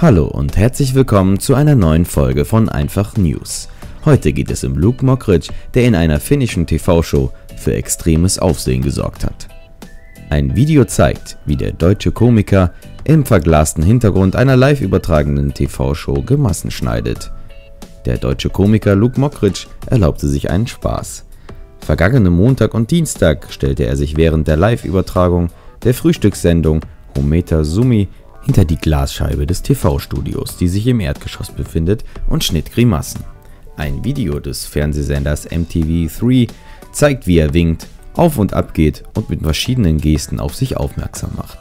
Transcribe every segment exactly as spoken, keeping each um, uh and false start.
Hallo und herzlich willkommen zu einer neuen Folge von Einfach News. Heute geht es um Luke Mockridge, der in einer finnischen T V-Show für extremes Aufsehen gesorgt hat. Ein Video zeigt, wie der deutsche Komiker im verglasten Hintergrund einer live übertragenen T V-Show Grimassen schneidet. Der deutsche Komiker Luke Mockridge erlaubte sich einen Spaß. Vergangenen Montag und Dienstag stellte er sich während der Live-Übertragung der Frühstückssendung Hometer Sumi hinter die Glasscheibe des T V-Studios, die sich im Erdgeschoss befindet, und schnitt Grimassen. Ein Video des Fernsehsenders M T V drei zeigt, wie er winkt, auf und ab geht und mit verschiedenen Gesten auf sich aufmerksam macht.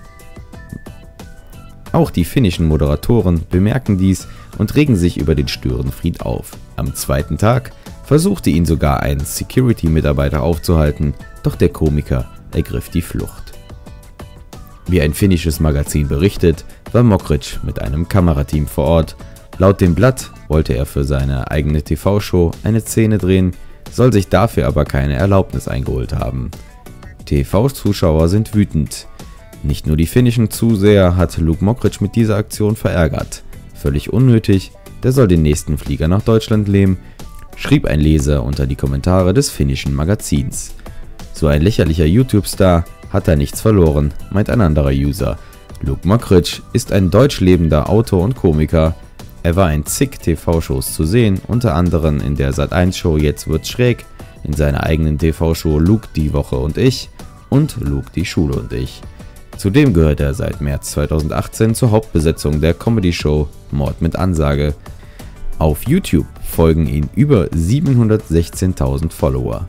Auch die finnischen Moderatoren bemerken dies und regen sich über den Störenfried auf. Am zweiten Tag versuchte ihn sogar ein Security-Mitarbeiter aufzuhalten, doch der Komiker ergriff die Flucht. Wie ein finnisches Magazin berichtet, war Mockridge mit einem Kamerateam vor Ort. Laut dem Blatt wollte er für seine eigene T V-Show eine Szene drehen, soll sich dafür aber keine Erlaubnis eingeholt haben. T V-Zuschauer sind wütend. Nicht nur die finnischen Zuseher hat Luke Mockridge mit dieser Aktion verärgert. Völlig unnötig, der soll den nächsten Flieger nach Deutschland nehmen, schrieb ein Leser unter die Kommentare des finnischen Magazins. So ein lächerlicher YouTube-Star hat er nichts verloren, meint ein anderer User. Luke Mockridge ist ein deutsch lebender Autor und Komiker. Er war in zig T V-Shows zu sehen, unter anderem in der Sat eins Show Jetzt wird's schräg, in seiner eigenen T V-Show Luke die Woche und ich und Luke die Schule und ich. Zudem gehört er seit März zweitausendachtzehn zur Hauptbesetzung der Comedy-Show Mord mit Ansage. Auf YouTube folgen ihm über siebenhundertsechzehntausend Follower.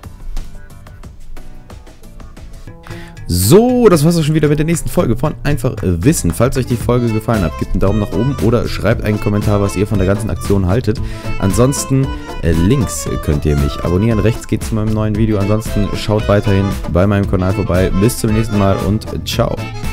So, das war's auch schon wieder mit der nächsten Folge von Einfach Wissen. Falls euch die Folge gefallen hat, gebt einen Daumen nach oben oder schreibt einen Kommentar, was ihr von der ganzen Aktion haltet. Ansonsten, äh, links könnt ihr mich abonnieren. Rechts geht's zu meinem neuen Video. Ansonsten schaut weiterhin bei meinem Kanal vorbei. Bis zum nächsten Mal und ciao.